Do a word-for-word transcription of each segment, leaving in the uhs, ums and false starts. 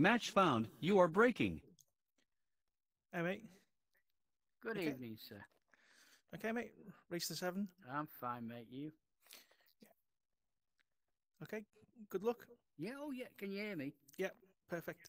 Match found. You are breaking. Hey, mate. Good Okay. evening, sir. Okay, mate. Race the seven. I'm fine, mate. You? Okay. Good luck. Yeah, oh yeah. Can you hear me? Yeah. Perfect.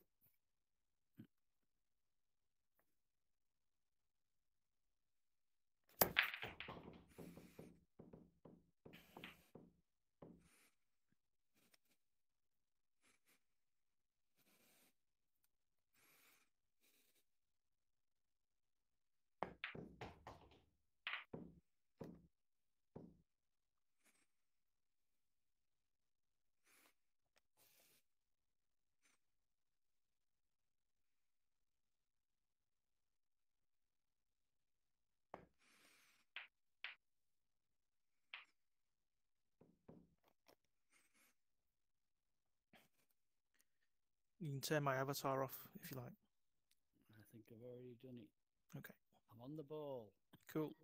You can turn my avatar off if you like. I think I've already done it. Okay. I'm on the ball. Cool.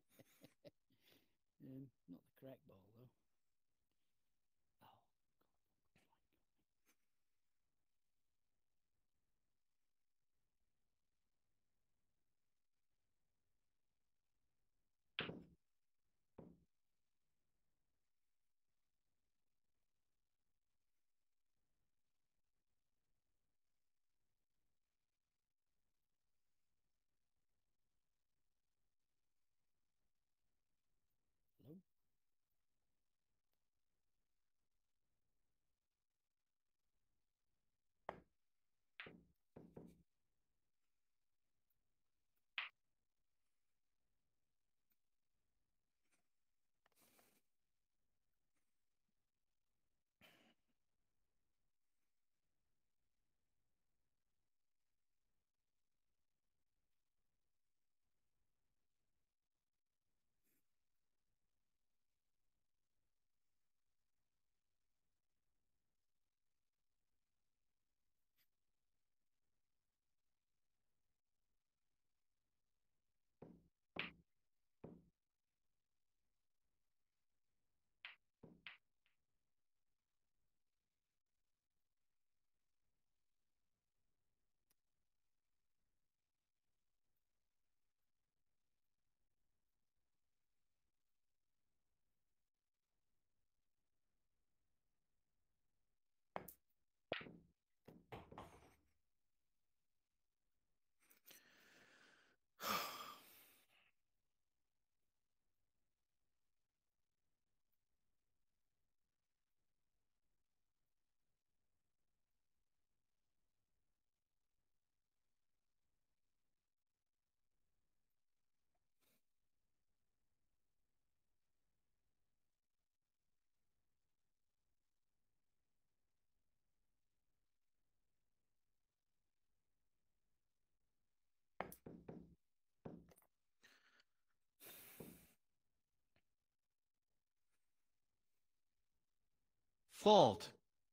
um, not the correct ball, though. Oh. Hello? Fault.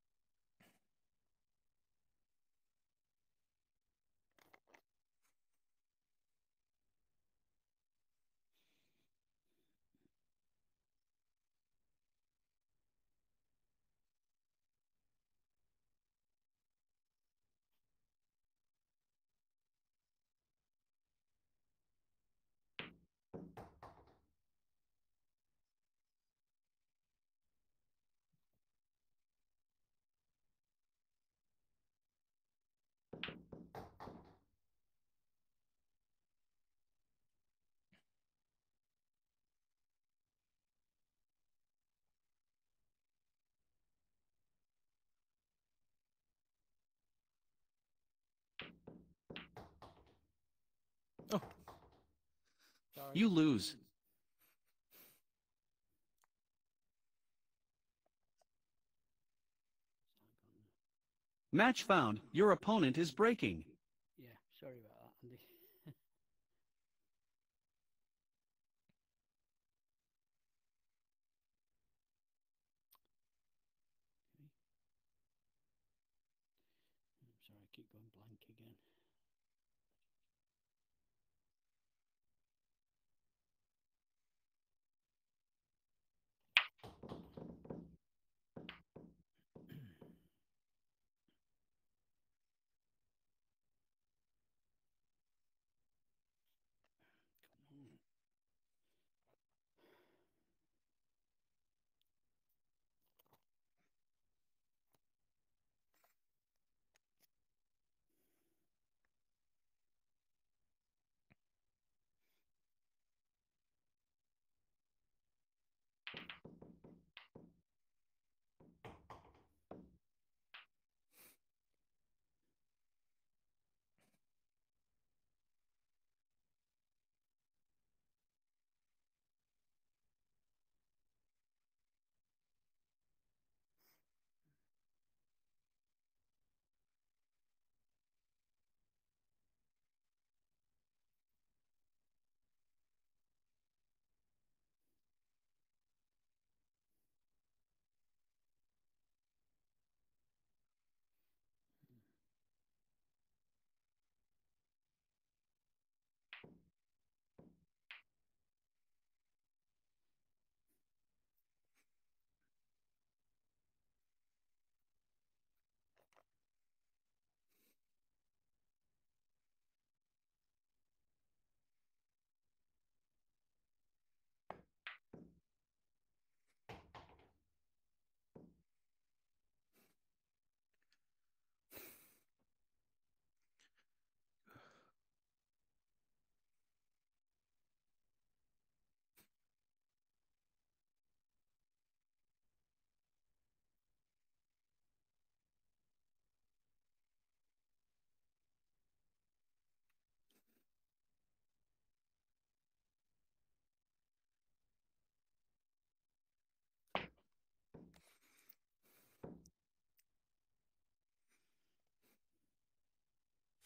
Oh. Sorry. You lose. Match found. Your opponent is breaking. Yeah, sorry about that, Andy. Okay. I'm sorry, I keep going blank again.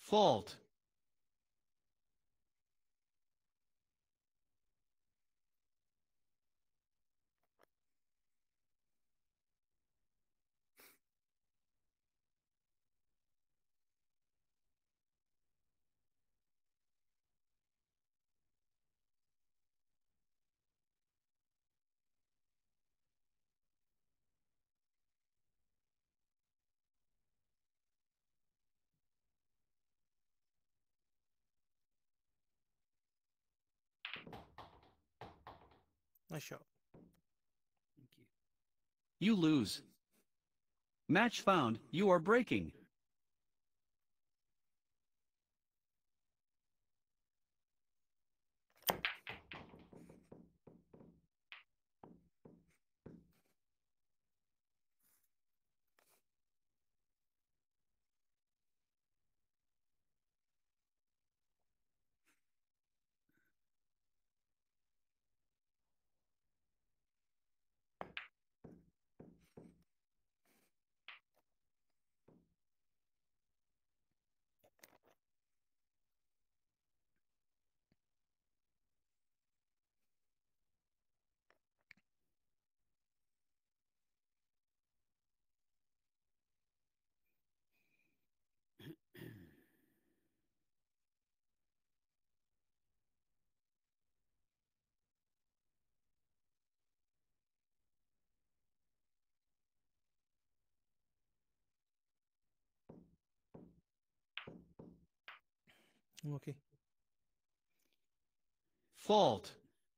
Fault. Nice shot. Thank you. You lose. Match found, you are breaking. Unlucky. Fault.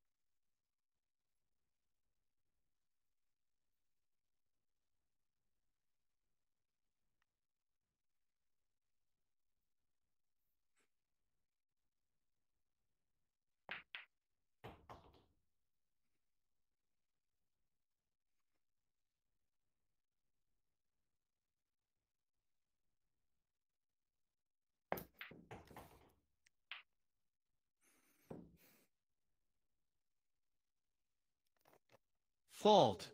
Fault.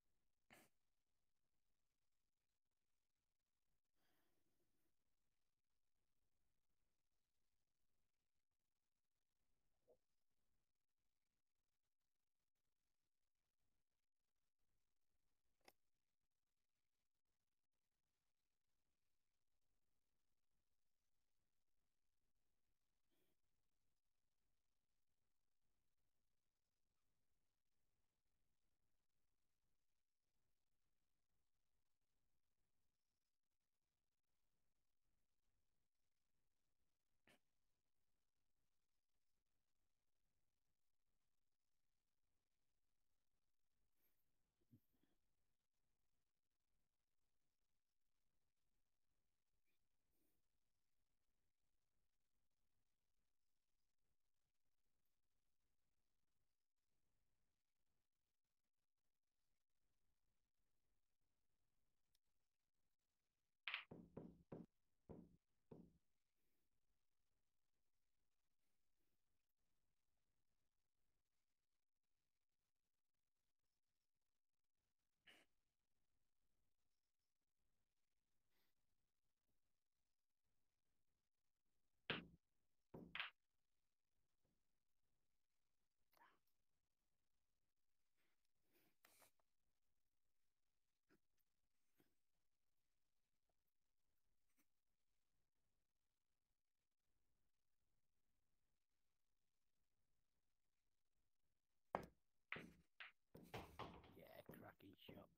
Yeah, cracking shot.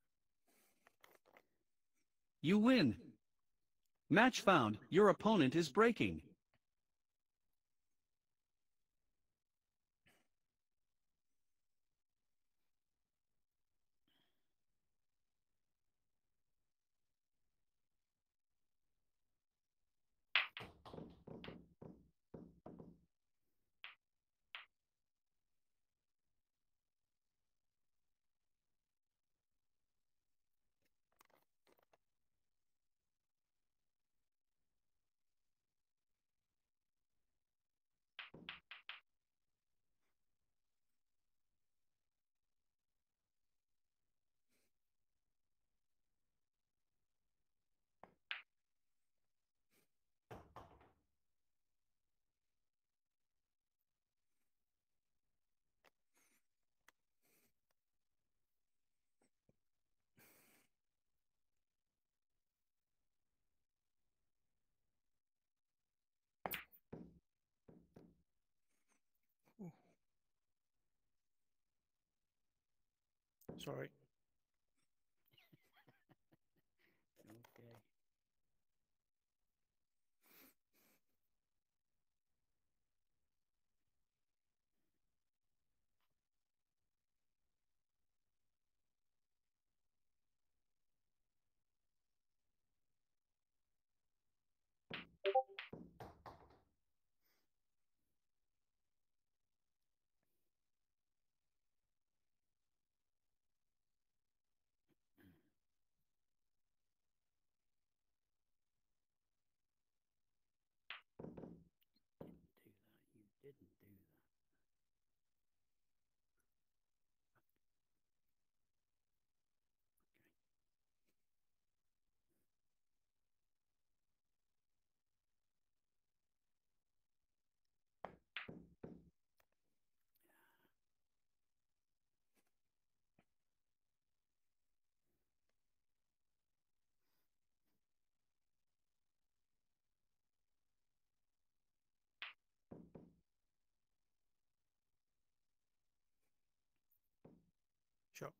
You win. Match found, your opponent is breaking. Sorry. Okay. Didn't do that. You didn't do that. Sure.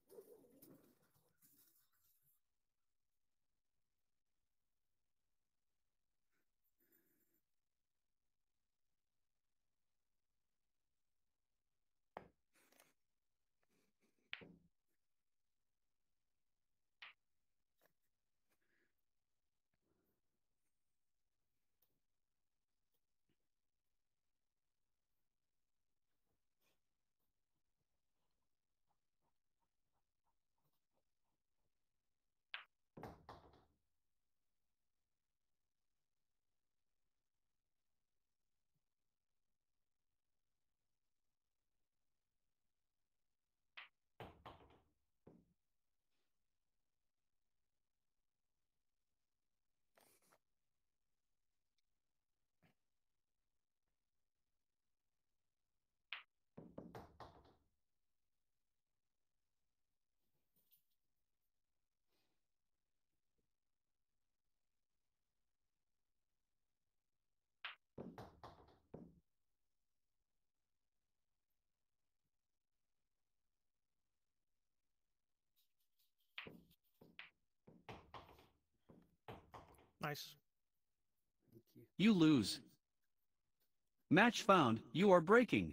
Nice. Thank you. You lose. Match found, you are breaking.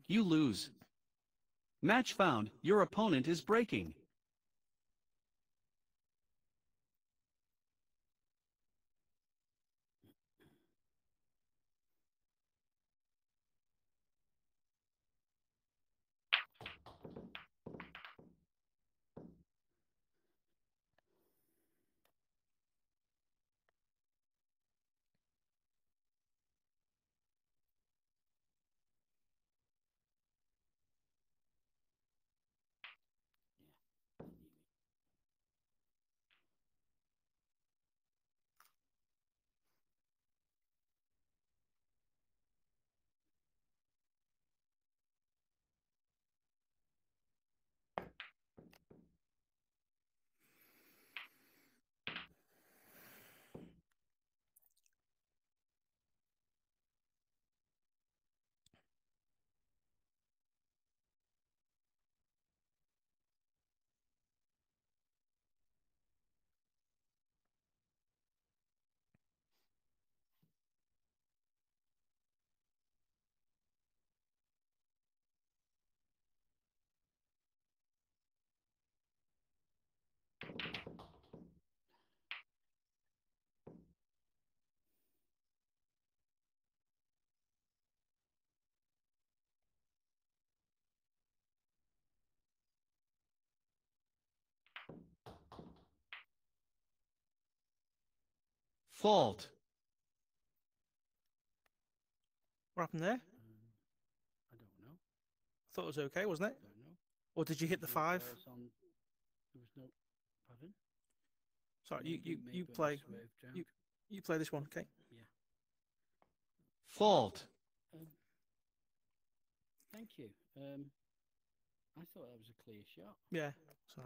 you lose. Match found, your opponent is breaking. Fault. What happened there? Um, I don't know. Thought it was okay, wasn't I it? don't know. Or did you hit the There- five? there's on- There was no. Pardon? Sorry, you, you, Maybe you I play. swerved round. You, you play this one, okay? Yeah. Fault. Um, thank you. Um, I thought that was a clear shot. Yeah. So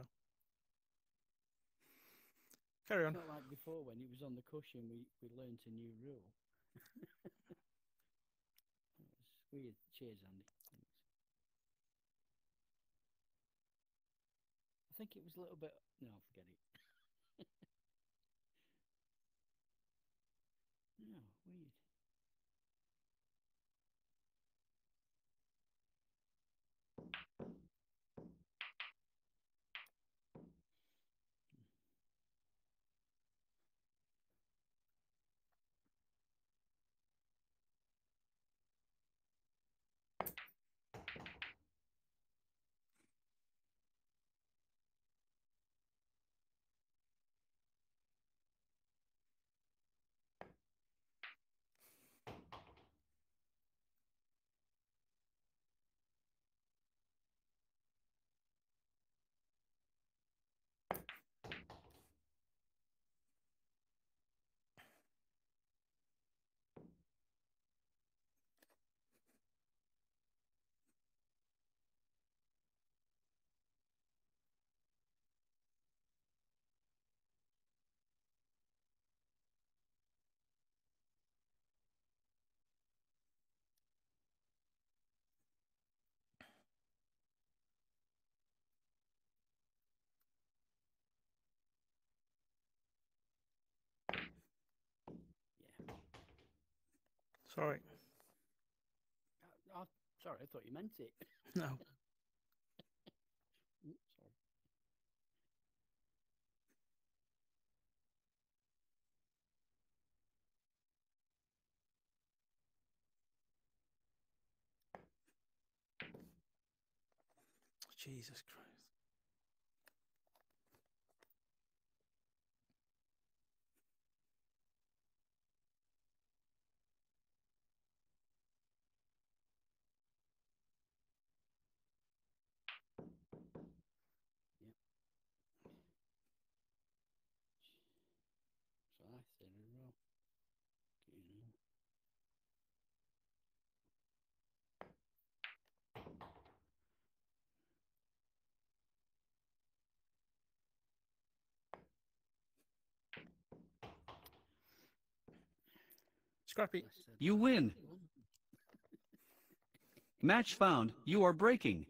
carry on. Not like before when it was on the cushion, we, we learnt a new rule. It was weird. Cheers, Andy. Thanks. I think it was a little bit. No, forget it. No, weird. Yeah. Sorry. Oh, sorry, I thought you meant it. No. Mm, sorry. Jesus Christ. Yep. So I said in a row. You know. Scrappy. Less said, You the win. better. Match found, you are breaking.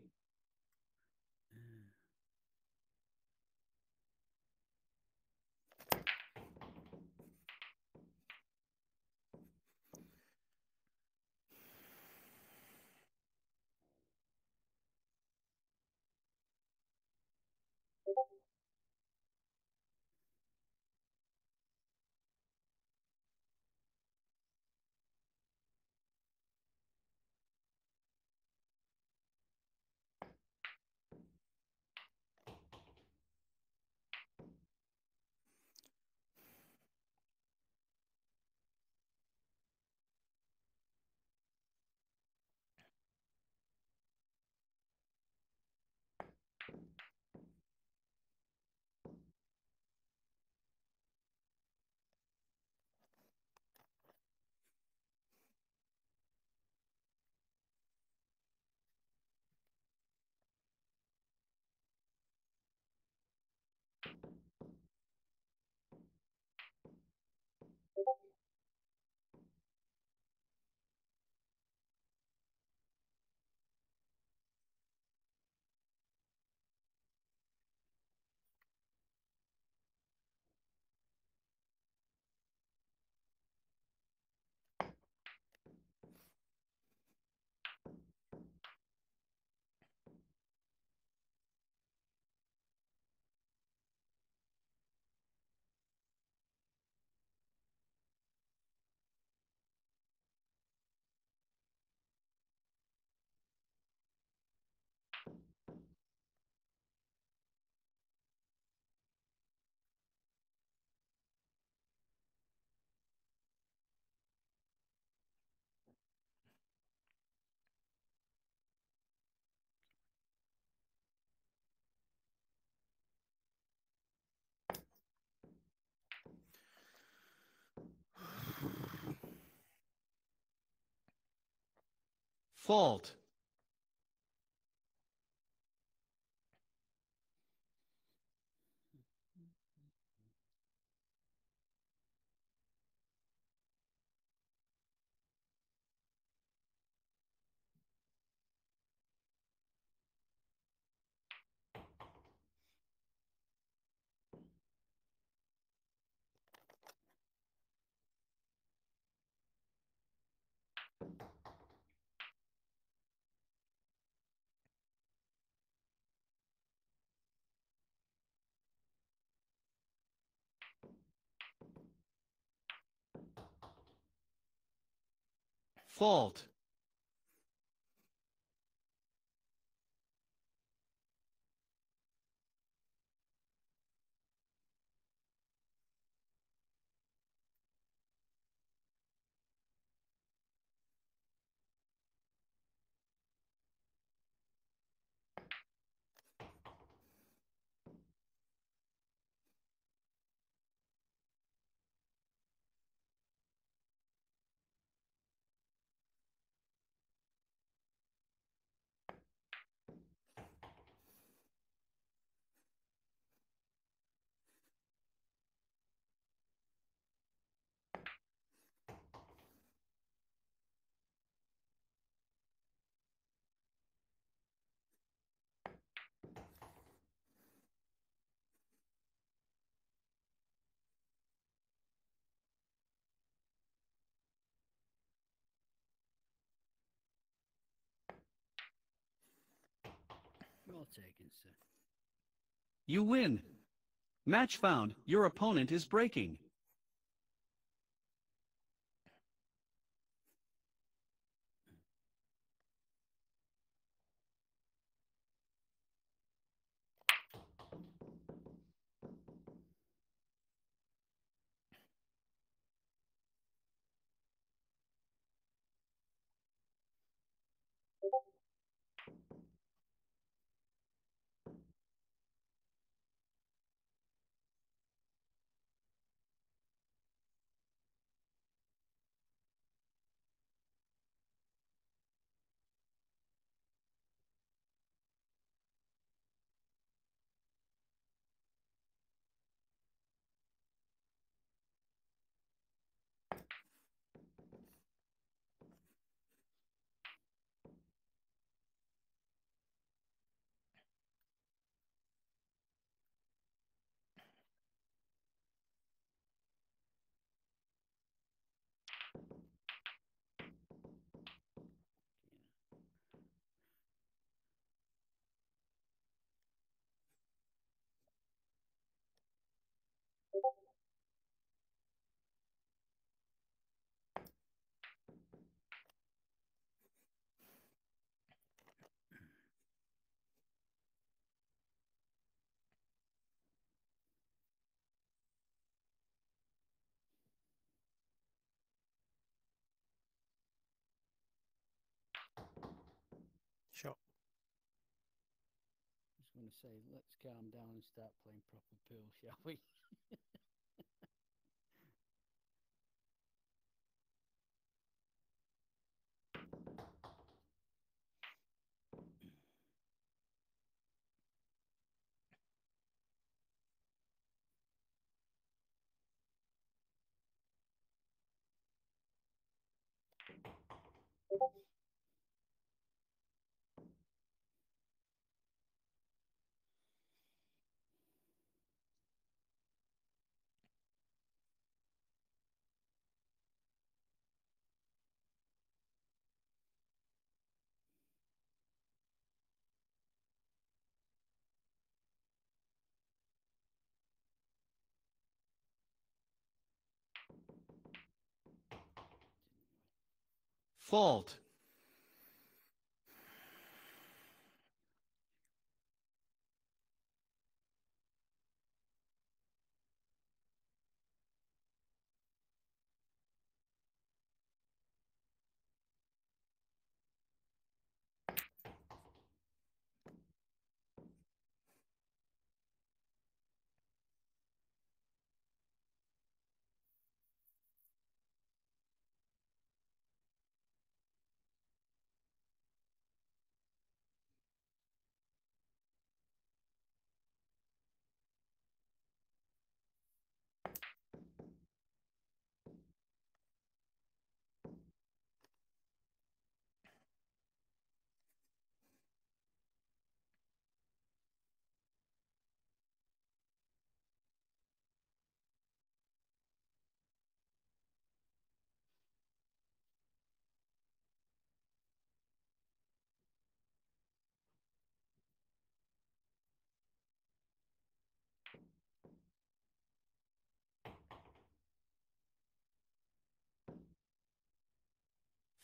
Fault. Fault. Well taken, sir. You win. Match found. Your opponent is breaking. Shot. Just want to say, let's calm down and start playing proper pool, shall we? Fault.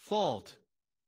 Fault.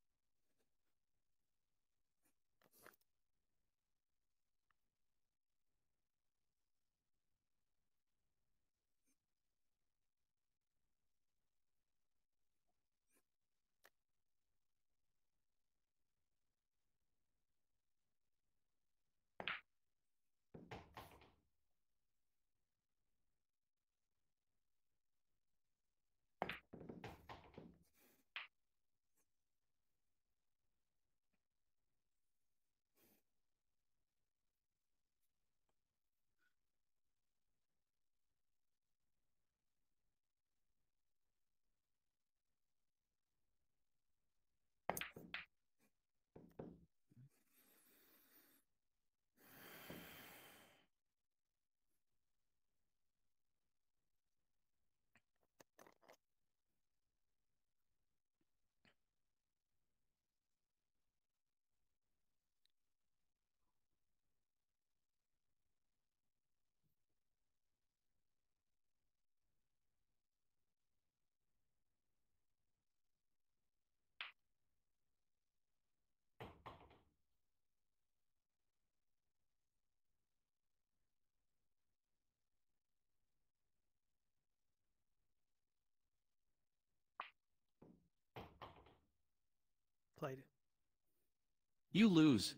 Played it. You lose.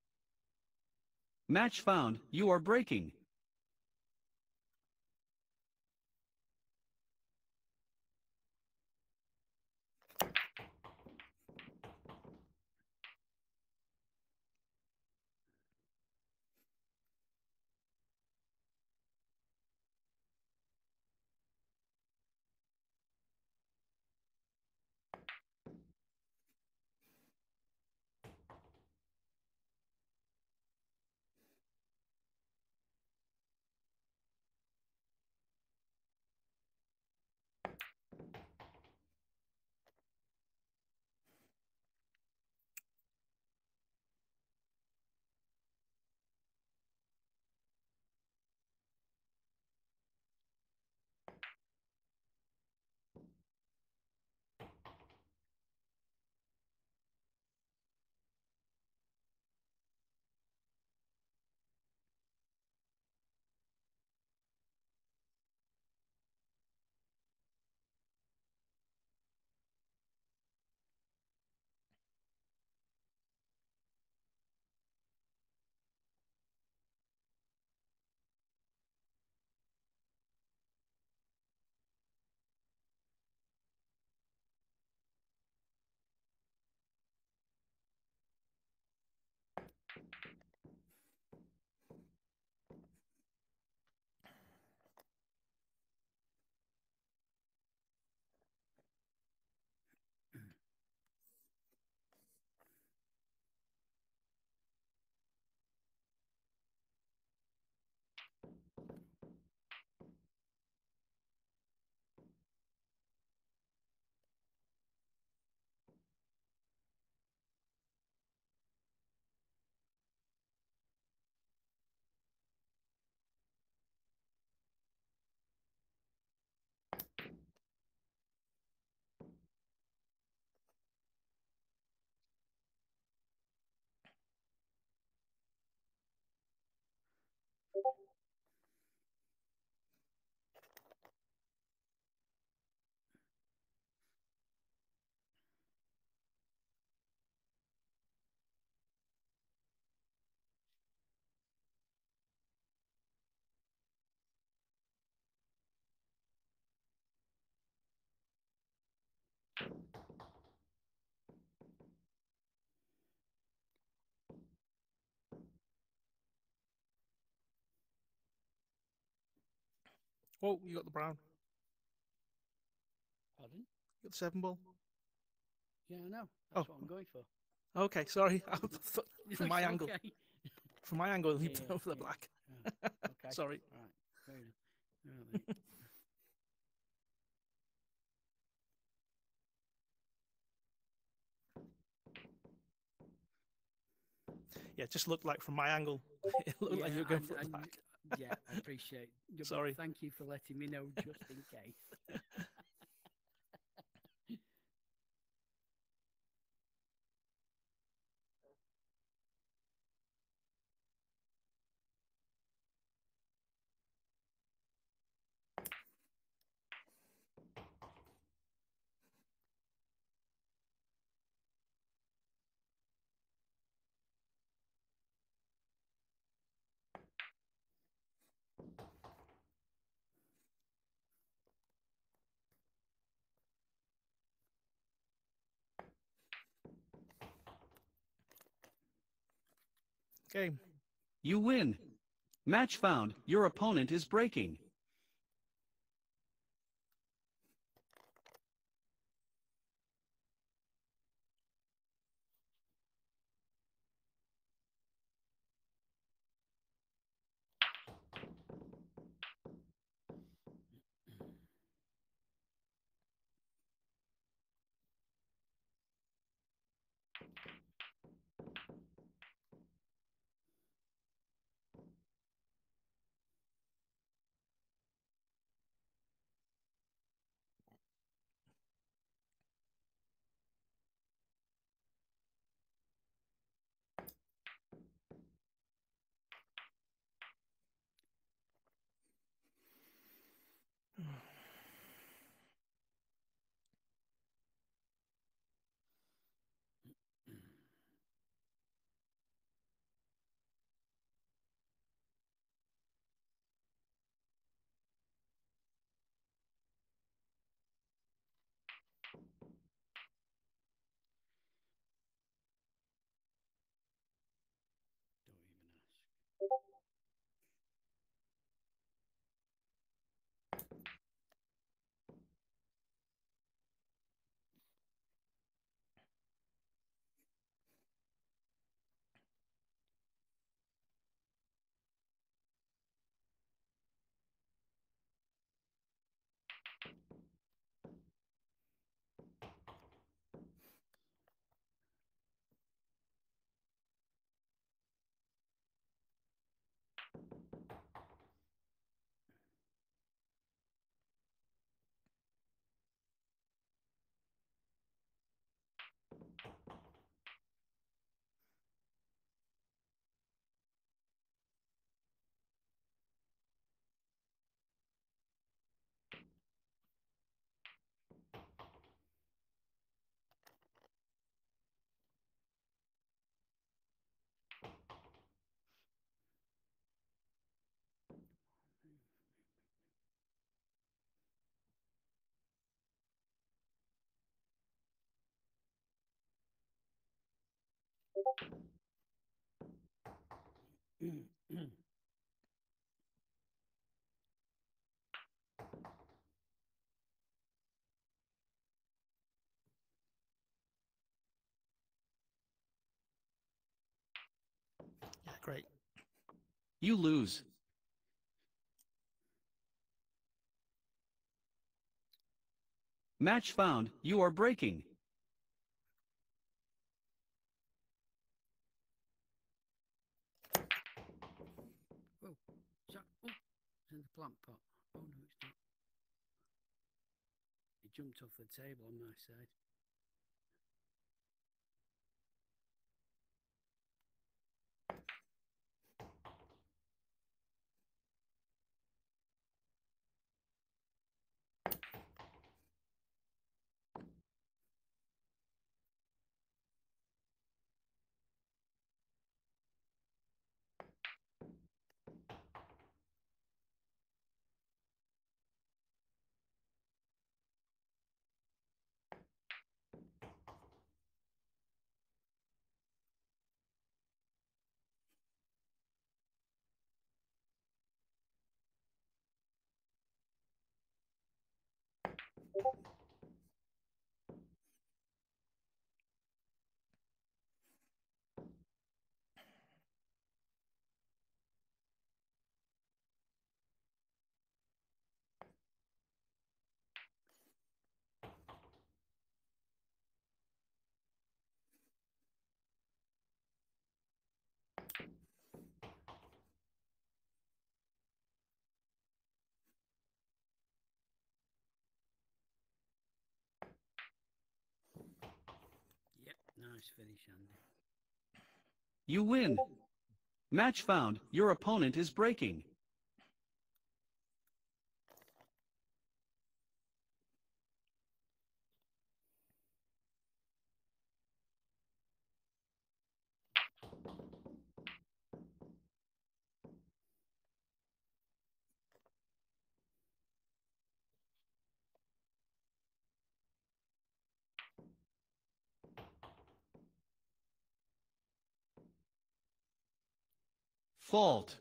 Match found. You are breaking. Oh, you got the brown. Pardon? You got the seven ball. Yeah, I know. That's Oh. what I'm going for. Okay, sorry. I thought- from my It's angle, okay. from my angle, you Yeah, went for the yeah. black. Oh, okay. Sorry. Right. Fair enough. Right, then. Yeah, it just looked like from my angle, it looked like you were going and- for the and- black. Yeah, I appreciate it. But Sorry. Thank you for letting me know just in case. Game. You win. Match found. Your opponent is breaking. Don't even ask. Yeah, great. You lose. Match found. You are breaking. Whoa. Is that, oh, it's in the plant pot. Oh, no, it's not. It jumped off the table on my side. Yep, nice finish, Andy. You win. Match found. Your opponent is breaking. Fault.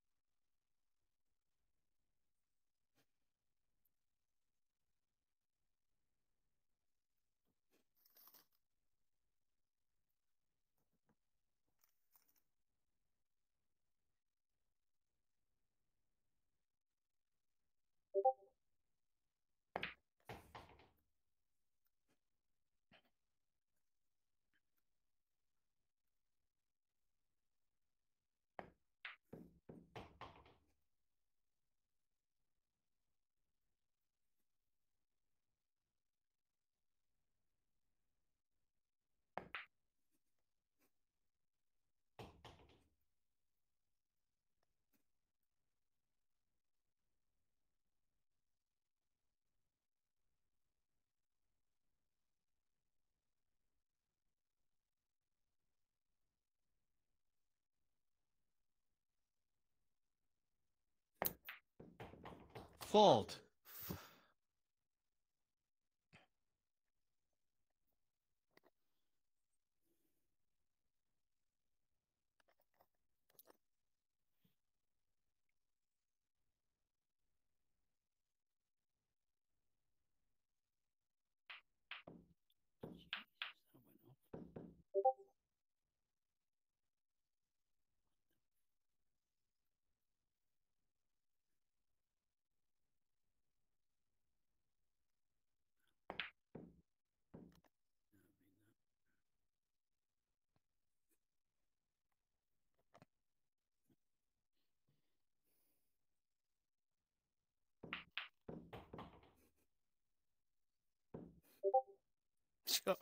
Fault. Jesus, that went off. Sure.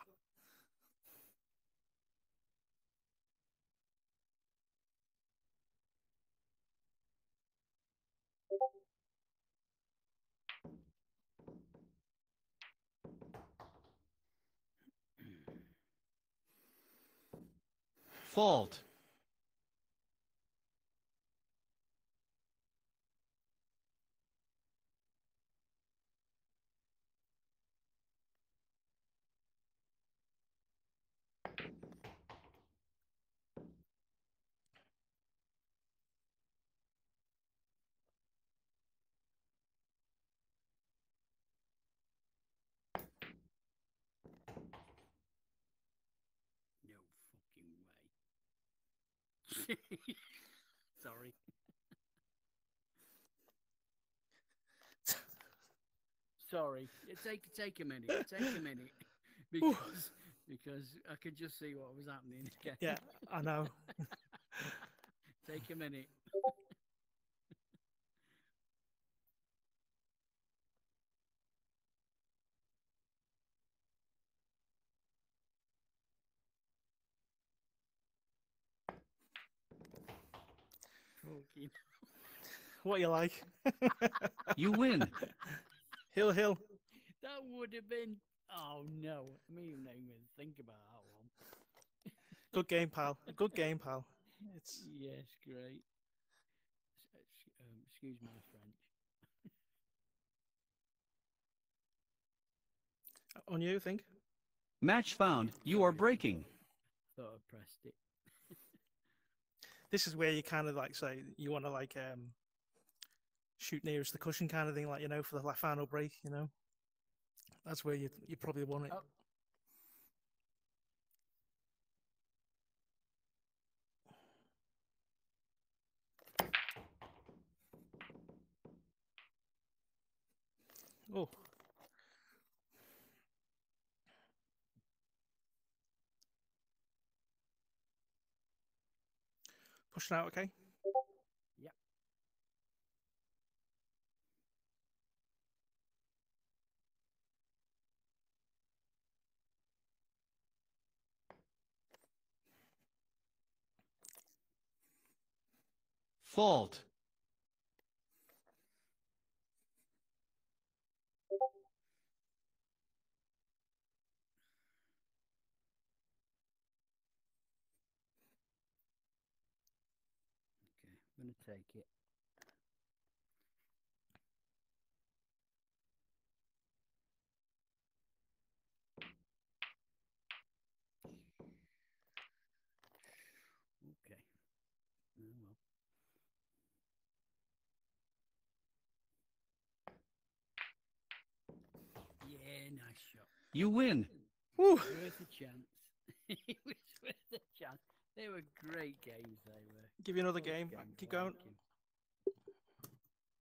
Fault. No fucking way. Sorry. Sorry. It take take a minute. Take a minute. Because because I could just see what was happening again. Yeah, I know. Take a minute. Fucking. What you like? You win. Hill, hill. That would have been. Oh no! I mean, not even think about that one. Good game, pal. Good game, pal. It's Yes, great. S- ex- Um, excuse my French. on you, I think. Match found. You are breaking. Thought I pressed it. This is where you kind of like say you want to like um shoot nearest the cushion kind of thing, like you know, for the like, final break. You know, that's where you you probably want it. Oh. Oh. Pushing out, okay? Yep. Fault. Okay, I'm gonna take it. Okay. Oh, well. You win. Woo. Worth a chance. It was worth a chance. They were great games. They were. Give you another Good game. games, Keep I going. like 'em.